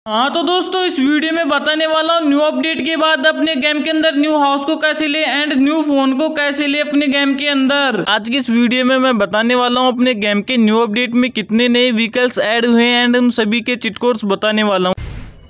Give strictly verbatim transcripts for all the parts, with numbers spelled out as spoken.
हाँ तो दोस्तों इस वीडियो में बताने वाला हूँ न्यू अपडेट के बाद अपने गेम के अंदर न्यू हाउस को कैसे ले एंड न्यू फोन को कैसे ले अपने गेम के अंदर। आज की इस वीडियो में मैं बताने वाला हूँ अपने गेम के न्यू अपडेट में कितने नए व्हीकल्स ऐड हुए हैं एंड उन सभी के चिट कोड्स बताने वाला हूँ।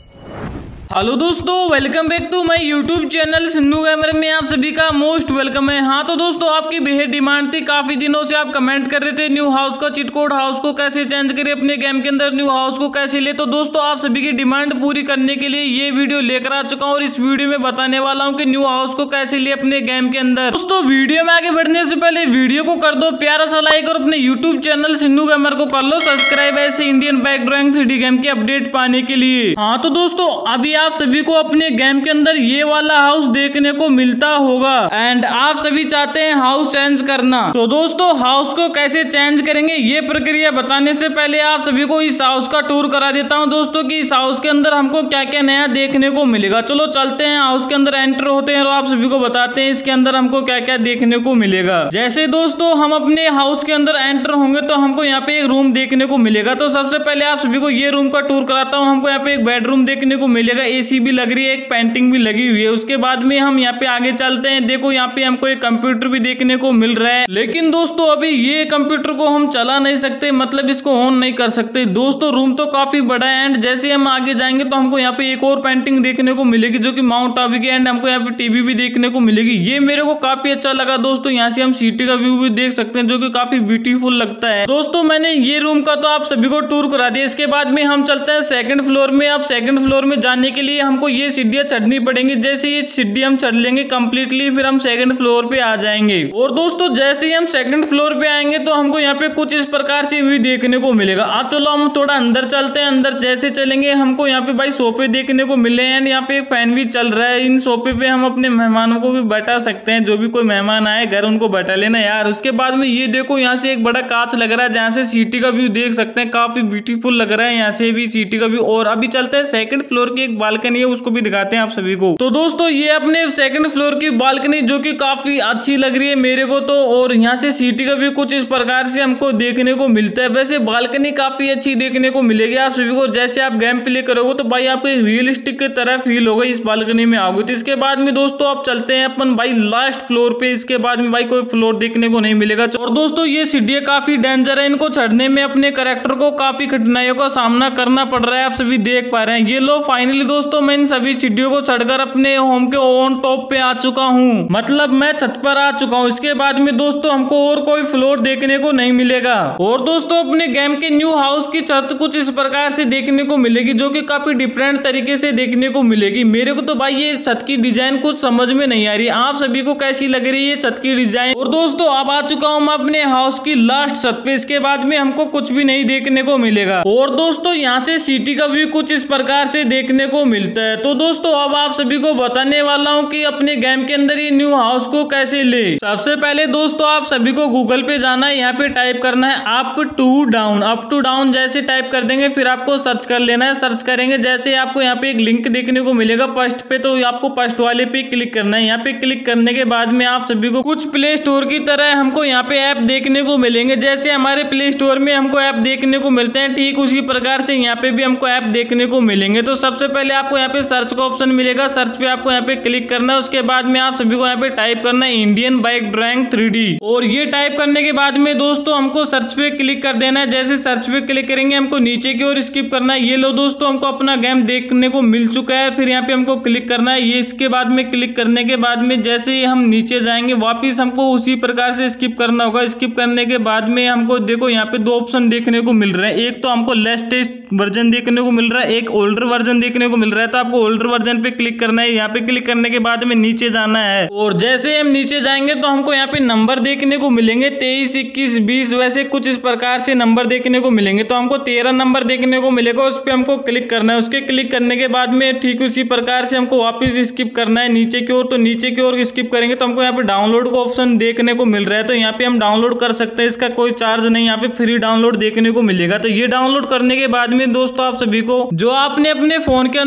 हेलो दोस्तों, welcome back to my YouTube channel Sinnu gamer में आप सभी का मोस्ट वेलकम है। हाँ तो दोस्तों आपकी बेहद डिमांड थी, काफी दिनों से आप कमेंट कर रहे थे न्यू हाउस का चिट कोड, हाउस को कैसे चेंज करें अपने गेम के अंदर, न्यू हाउस को कैसे ले। तो दोस्तों आप सभी की डिमांड पूरी करने के लिए ये वीडियो लेकर आ चुका हूँ और इस वीडियो में बताने वाला हूँ कि न्यू हाउस को कैसे ले अपने गेम के अंदर। दोस्तों वीडियो में आगे बढ़ने से पहले वीडियो को कर दो प्यारा सा लाइक और अपने यूट्यूब चैनल सिन्नू गेमर को कर लो सब्सक्राइब ऐसे Indian bike driving three D game की अपडेट पाने के लिए। हाँ तो दोस्तों अभी आप सभी को अपने गेम के अंदर ये वाला हाउस देखने को मिलता होगा एंड आप सभी चाहते हैं हाउस चेंज करना। तो दोस्तों हाउस को कैसे चेंज करेंगे ये प्रक्रिया बताने से पहले आप सभी को इस हाउस का टूर करा देता हूं दोस्तों कि इस हाउस के अंदर हमको क्या क्या नया देखने को मिलेगा। चलो चलते हैं हाउस के अंदर एंटर होते हैं और आप सभी को बताते हैं इसके अंदर हमको क्या क्या देखने को मिलेगा। जैसे दोस्तों हम अपने हाउस के अंदर एंटर होंगे तो हमको यहाँ पे एक रूम देखने को मिलेगा। तो सबसे पहले आप सभी को ये रूम का टूर कराता हूँ। हमको यहाँ पे एक बेडरूम देखने को मिलेगा, एसी भी लग रही है, एक पेंटिंग भी लगी हुई है। उसके बाद में हम यहाँ पे आगे चलते हैं। देखो यहाँ पे हमको एक कंप्यूटर भी देखने को मिल रहा है, लेकिन दोस्तों अभी ये कंप्यूटर को हम चला नहीं सकते, मतलब इसको ऑन नहीं कर सकते। दोस्तों रूम तो काफी बड़ा है एंड जैसे हम आगे जाएंगे तो हमको यहाँ पे एक और पेंटिंग देखने को मिलेगी जो कि माउंट आबू की, एंड हमको यहाँ पे टीवी भी देखने को मिलेगी। ये मेरे को काफी अच्छा लगा दोस्तों। यहाँ से हम सिटी का व्यू भी देख सकते हैं जो कि काफी ब्यूटीफुल लगता है। दोस्तों मैंने ये रूम का तो आप सभी को टूर करा दिया। इसके बाद में हम चलते हैं सेकंड फ्लोर में। अब सेकंड फ्लोर में जाने के लिए हमको ये सीढ़ियां चढ़नी पड़ेंगी। जैसे ये सीढ़ी हम चढ़ लेंगे कंप्लीटली फिर हम सेकंड फ्लोर पे आ जाएंगे। और दोस्तों जैसे ही हम सेकंड फ्लोर पे आएंगे तो हमको यहाँ पे कुछ इस प्रकार से भी देखने को मिलेगा। अब चलो हम थोड़ा अंदर चलते हैं। अंदर जैसे चलेंगे हमको यहाँ पे भाई सोफे देखने को मिले हैं एंड यहाँ पे एक फैन भी चल रहा है। इन सोफे पे हम अपने मेहमानों को भी बैठा सकते हैं, जो भी कोई मेहमान आए घर उनको बैठा लेना यार। उसके बाद में ये देखो यहाँ से एक बड़ा कांच लग रहा है जहाँ से सिटी का व्यू देख सकते हैं, काफी ब्यूटीफुल लग रहा है यहाँ से भी सिटी का व्यू। और अभी चलते हैं सेकंड फ्लोर की एक बालकनी है, उसको भी दिखाते हैं आप सभी को। तो दोस्तों ये अपने सेकंड फ्लोर की बालकनी जो कि काफी अच्छी लग रही है मेरे को तो, और यहाँ से सिटी का भी कुछ इस प्रकार से हमको देखने को मिलता है। वैसे बालकनी काफी अच्छी देखने को मिलेगी आप सभी को। जैसे आप गेम प्ले करोगे तो भाई आपको एक रियलिस्टिक की तरह फील होगा इस बालकनी में आओगे। तो इसके बाद में दोस्तों आप चलते हैं अपन भाई लास्ट फ्लोर पे। इसके बाद में भाई कोई फ्लोर देखने को नहीं मिलेगा। और दोस्तों ये सीढ़ियां काफी डेंजर है, इनको चढ़ने में अपने कैरेक्टर को काफी कठिनाइयों का सामना करना पड़ रहा है, आप सभी देख पा रहे हैं। ये लो फाइनली दोस्तों मैं इन सभी सीढ़ियों को चढ़कर अपने होम के ऑन टॉप पे आ चुका हूँ, मतलब मैं छत पर आ चुका हूँ। इसके बाद में दोस्तों हमको और कोई फ्लोर देखने को नहीं मिलेगा। और दोस्तों अपने गेम के न्यू हाउस की छत कुछ इस प्रकार से देखने को मिलेगी जो कि काफी डिफरेंट तरीके से देखने को मिलेगी। मेरे को तो भाई ये छत की डिजाइन कुछ समझ में नहीं आ रही, आप सभी को कैसी लग रही है छत की डिजाइन। और दोस्तों अब आ चुका हूँ मैं अपने हाउस की लास्ट छत पे। इसके बाद में हमको कुछ भी नहीं देखने को मिलेगा। और दोस्तों यहाँ से सिटी का व्यू कुछ इस प्रकार से देखने को मिलता है। तो दोस्तों अब आप सभी को बताने वाला हूँ कि अपने गेम के अंदर ये न्यू हाउस को कैसे ले। सबसे पहले दोस्तों आप सभी को गूगल पे जाना है, यहाँ पे टाइप करना है up to down. Up to down जैसे टाइप कर देंगे फिर आपको सर्च कर लेना है। सर्च करेंगे जैसे आपको यहाँ पे एक लिंक देखने को मिलेगा फर्स्ट पे, तो आपको फर्स्ट वाले पे क्लिक करना है। यहाँ पे क्लिक करने के बाद में आप सभी को कुछ प्ले स्टोर की तरह हमको यहाँ पे ऐप देखने को मिलेंगे। जैसे हमारे प्ले स्टोर में हमको ऐप देखने को मिलते हैं ठीक उसी प्रकार से यहाँ पे भी हमको ऐप देखने को मिलेंगे। तो सबसे पहले आपको यहाँ पे सर्च का ऑप्शन मिलेगा, सर्च पे आपको यहाँ पे क्लिक करना है। उसके बाद में आप सभी को यहाँ पे टाइप करना है Indian bike driving three D. और ये टाइप करने के बाद में दोस्तों हमको सर्च पे क्लिक कर देना है। जैसे सर्च पे क्लिक करेंगे हमको नीचे की ओर स्किप करना है। ये लो दोस्तों हमको अपना गेम देखने को मिल चुका है। फिर यहाँ पे हमको क्लिक करना है। ये इसके बाद में क्लिक करने के बाद में जैसे ही हम नीचे जाएंगे वापिस हमको उसी प्रकार से स्किप करना होगा। स्किप करने के बाद में हमको देखो यहाँ पे दो ऑप्शन देखने को मिल रहे हैं। एक तो हमको लेटेस्ट वर्जन देखने को मिल रहा है, एक ओल्डर वर्जन देखने को मिल रहा है। तो आपको ओल्डर वर्जन पे क्लिक करना है। यहाँ पे क्लिक करने के बाद में नीचे जाना है और जैसे हम नीचे जाएंगे तो हमको यहाँ पे नंबर देखने को मिलेंगे तेईस इक्कीस बीस, वैसे कुछ इस प्रकार से नंबर देखने को मिलेंगे। तो हमको तेरह नंबर देखने को मिलेगा, उस पर हमको क्लिक करना है। उसके क्लिक करने के बाद में ठीक उसी प्रकार से हमको वापस स्किप करना है नीचे की ओर। तो नीचे की ओर स्किप करेंगे तो हमको यहाँ पे डाउनलोड का ऑप्शन देखने को मिल रहा है। तो यहाँ पे हम डाउनलोड कर सकते हैं, इसका कोई चार्ज नहीं, यहाँ पे फ्री डाउनलोड देखने को मिलेगा। तो ये डाउनलोड करने के बाद में दोस्तों आप सभी को जो आपने अपने फोन के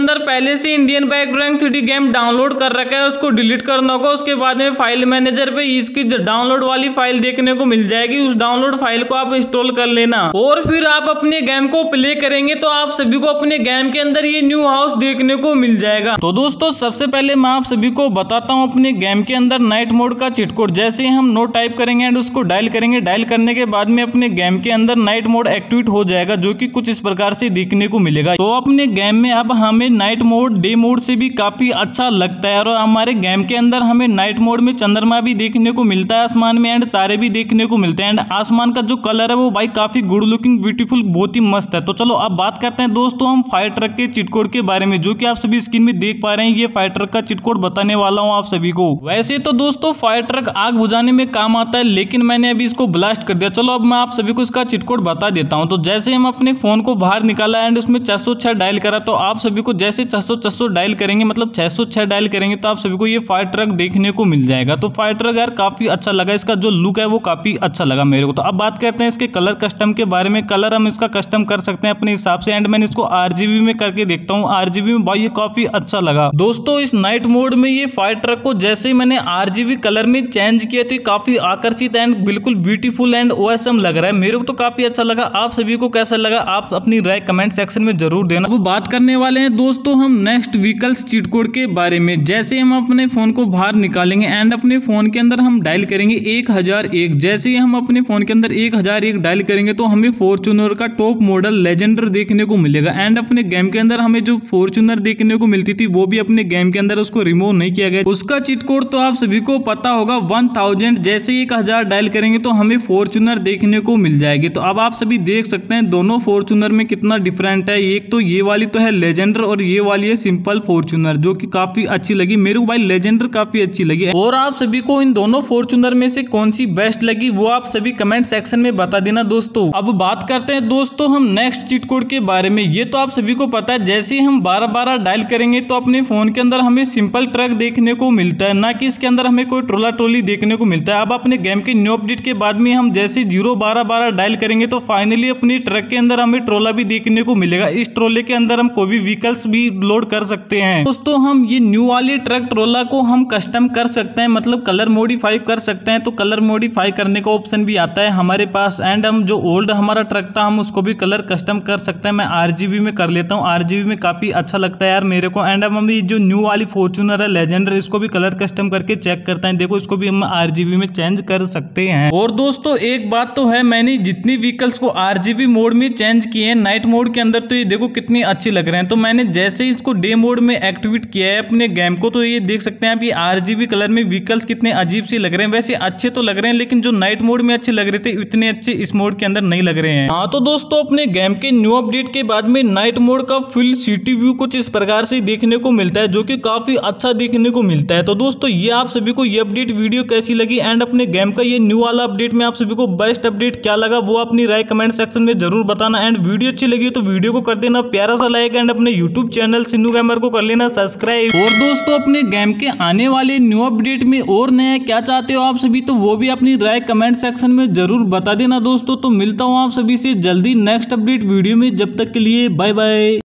अंदर पहले से Indian bike driving three D game download कर रखा है उसको डिलीट करना होगा। उसके बाद में फाइल मैनेजर पे इसकी डाउनलोड वाली फाइल देखने को मिल जाएगी, उस डाउनलोड फाइल को आप इंस्टॉल कर लेना और फिर आप अपने गेम को प्ले करेंगे तो आप सभी को अपने गेम के अंदर ये न्यू हाउस देखने को मिल जाएगा। तो दोस्तों सबसे पहले मैं आप सभी को बताता हूँ अपने गेम के अंदर नाइट मोड का चीट कोड। जैसे हम नो टाइप करेंगे एंड उसको डायल करेंगे, डायल करने के बाद में अपने गेम के अंदर नाइट मोड एक्टिवेट हो जाएगा जो कि कुछ इस प्रकार से देखने को मिलेगा। तो अपने गेम में अब हमें नाइट मोड डे मोड से भी काफी अच्छा लगता है और हमारे गेम के अंदर हमें नाइट मोड में चंद्रमा भी देखने को मिलता है आसमान में एंड तारे भी देखने को मिलते हैं एंड आसमान का जो कलर है वो भाई काफी गुड लुकिंग ब्यूटीफुल बहुत ही मस्त है। तो चलो अब बात करते हैं दोस्तों हम फायर ट्रक के चीट कोड के बारे में, जो कि आप सभी स्क्रीन में देख पा रहे हैं। ये फायर ट्रक का चीट कोड बताने वाला हूँ आप सभी को। वैसे तो दोस्तों फायर ट्रक आग बुझाने में काम आता है लेकिन मैंने अभी इसको ब्लास्ट कर दिया। चलो अब मैं आप सभी को इसका चीट कोड बता देता हूँ। तो जैसे हम अपने फोन को बाहर निकाला एंड उसमें छह सौ छह डायल करा तो आप सभी को जैसे छह सौ छह सौ डायल करेंगे मतलब छह सौ छह डायल करेंगे तो आप सभी को ये फायर ट्रक देखने को मिल जाएगा। तो फायर ट्रक यार काफी अच्छा लगा, इसका जो लुक है वो काफी अच्छा लगा मेरे को। तो अब बात करते हैं इसके कलर कस्टम के बारे में। कलर हम इसका कस्टम कर सकते हैं अपने हिसाब से एंड मैंने इसको आरजीबी में करके देखता हूँ। आरजीबी में भाई ये काफी अच्छा लगा दोस्तों। इस नाइट मोड में ये फायर ट्रक को जैसे ही मैंने आरजीबी कलर में चेंज किया तो काफी आकर्षित एंड बिल्कुल ब्यूटीफुल एंड ऑसम लग रहा है। मेरे को तो काफी अच्छा लगा। आप सभी को कैसा लगा आप अपनी राय कमेंट सेक्शन में जरूर देना। अब बात करने वाले हैं दोस्तों हम नेक्स्ट व्हीकल्स चीट कोड के बारे में। जैसे हम अपने फोन को बाहर निकालेंगे एंड अपने फोन के अंदर हम डायल करेंगे एक हजार एक। जैसे ही हम अपने फोन के अंदर एक हजार एक डायल करेंगे तो हमें फॉर्च्यूनर का टॉप मॉडल लेजेंडर देखने को मिलेगा एंड अपने गेम के अंदर हमें जो फॉर्च्यूनर देखने को मिलती थी वो भी अपने गेम के अंदर उसको रिमूव नहीं किया गया। उसका चीट कोड तो आप सभी को पता होगा वन थाउजेंड। जैसे ही एक हजार डायल करेंगे तो हमें फॉर्च्यूनर देखने को मिल जाएगी। तो अब आप सभी देख सकते हैं दोनों फॉर्च्यूनर में कितना डिफरेंट है। एक तो ये वाली तो है लेजेंडर और ये वाली है सिंपल फॉर्च्यूनर जो कि काफी अच्छी लगी मेरे को भाई। लेजेंडर काफी अच्छी लगी और आप सभी को इन दोनों फॉर्च्यूनर में से कौन सी बेस्ट लगी वो आप सभी कमेंट सेक्शन में बता देना दोस्तों। अब बात करते हैं दोस्तों हम नेक्स्ट चीट कोड के बारे में। ये तो आप सभी को पता है जैसे हम बारह बारह डायल करेंगे तो अपने फोन के अंदर हमें सिंपल ट्रक देखने को मिलता है, ना कि इसके अंदर हमें कोई ट्रोला ट्रोली देखने को मिलता है। अब अपने गेम के न्यू अपडेट के बाद में हम जैसे जीरो बारह बारह डायल करेंगे तो फाइनली अपनी ट्रक के अंदर हमें ट्रोला भी देखने को मिलेगा। इस ट्रोले के अंदर हम कोई भी व्हीकल्स भी लोड कर सकते हैं दोस्तों। हम ये न्यू वाली ट्रक ट्रोला को हम कस्टम कर सकते हैं मतलब कलर मॉडिफाई कर सकते हैं। तो कलर मॉडिफाई करने का ऑप्शन भी आता है हमारे पास एंड हम जो ओल्ड हमारा ट्रक था हम उसको भी कलर कस्टम कर सकते हैं। मैं आरजीबी में कर लेता हूँ, आरजीबी में काफी अच्छा लगता है यार मेरे को। एंड हम अभी जो न्यू वाली फॉर्च्यूनर है लेजेंडर इसको भी कलर कस्टम करके चेक करते हैं। देखो इसको भी हम आरजीबी में चेंज कर सकते हैं। और दोस्तों एक बात तो है मैंने जितनी व्हीकल्स को आरजीबी मोड में चेंज किए हैं नाइट मोड के अंदर तो ये देखो कितनी अच्छी लग रहे हैं। तो मैंने जैसे ही इसको डे मोड में एक्टिवेट किया है अपने गेम को तो ये देख सकते हैं आप ये आरजीबी कलर में व्हीकल्स कितने अजीब से लग रहे हैं। वैसे अच्छे तो लग रहे हैं लेकिन जो नाइट मोड में अच्छे लग रहे थे इतने अच्छे इस मोड के अंदर नहीं लग रहे हैं। हाँ तो दोस्तों अपने गेम के न्यू अपडेट के बाद में नाइट मोड का फुल सिटी व्यू कुछ इस प्रकार से देखने को मिलता है जो कि काफी अच्छा देखने को मिलता है। तो दोस्तों ये आप सभी को ये अपडेट वीडियो कैसी लगी एंड अपने गेम का ये न्यू वाला अपडेट में आप सभी को बेस्ट अपडेट क्या लगा वो अपनी राय कमेंट सेक्शन में जरूर बताना। एंड वीडियो अच्छी लगी तो वीडियो को कर देना प्यारा सा लाइक एंड अपने यूट्यूब चैनल सिन्नू गेमर को कर लेना सब्सक्राइब। और दोस्तों अपने गेम के आने वाले न्यू अपडेट में और नया क्या चाहते हो आप सभी तो वो भी अपनी राय कमेंट सेक्शन में जरूर बता देना दोस्तों। तो मिलता हूँ आप सभी से जल्दी नेक्स्ट अपडेट वीडियो में, जब तक के लिए बाय बाय।